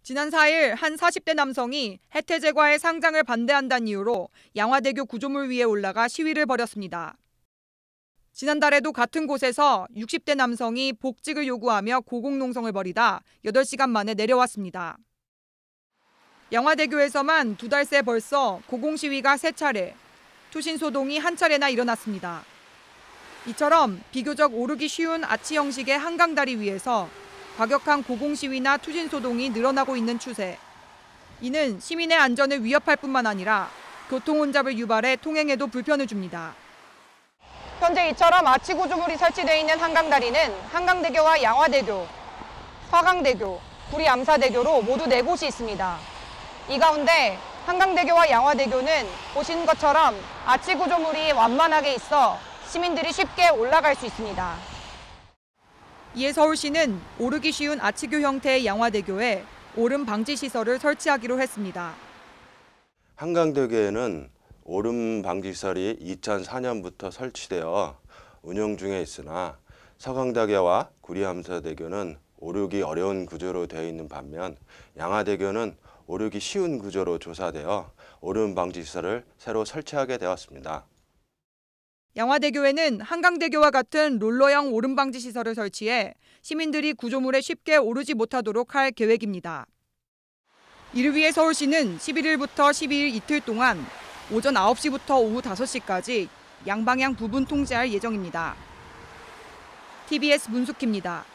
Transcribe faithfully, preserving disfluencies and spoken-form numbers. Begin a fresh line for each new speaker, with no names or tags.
지난 사 일 한 사십 대 남성이 해태제과의 상장을 반대한다는 이유로 양화대교 구조물 위에 올라가 시위를 벌였습니다. 지난달에도 같은 곳에서 육십 대 남성이 복직을 요구하며 고공농성을 벌이다 여덟 시간 만에 내려왔습니다. 양화대교에서만 두 달 새 벌써 고공시위가 세 차례, 투신소동이 한 차례나 일어났습니다. 이처럼 비교적 오르기 쉬운 아치 형식의 한강다리 위에서 과격한 고공시위나 투신소동이 늘어나고 있는 추세. 이는 시민의 안전을 위협할 뿐만 아니라 교통혼잡을 유발해 통행에도 불편을 줍니다.
현재 이처럼 아치 구조물이 설치되어 있는 한강다리는 한강대교와 양화대교, 화강대교, 구리암사대교로 모두 네 곳이 있습니다. 이 가운데 한강대교와 양화대교는 보시는 것처럼 아치 구조물이 완만하게 있어 시민들이 쉽게 올라갈 수 있습니다.
이에 서울시는 오르기 쉬운 아치교 형태의 양화대교에 오름 방지 시설을 설치하기로 했습니다.
한강대교에는 오름 방지 시설이 이천사 년부터 설치되어 운영 중에 있으나 서강대교와 구리암사대교는 오르기 어려운 구조로 되어 있는 반면 양화대교는 오르기 쉬운 구조로 조사되어 오름 방지 시설을 새로 설치하게 되었습니다.
양화대교에는 한강대교와 같은 롤러형 오름 방지 시설을 설치해 시민들이 구조물에 쉽게 오르지 못하도록 할 계획입니다. 이를 위해 서울시는 십일 일부터 십이 일 이틀 동안 오전 아홉 시부터 오후 다섯 시까지 양방향 부분 통제할 예정입니다. 티비에스 문숙희입니다.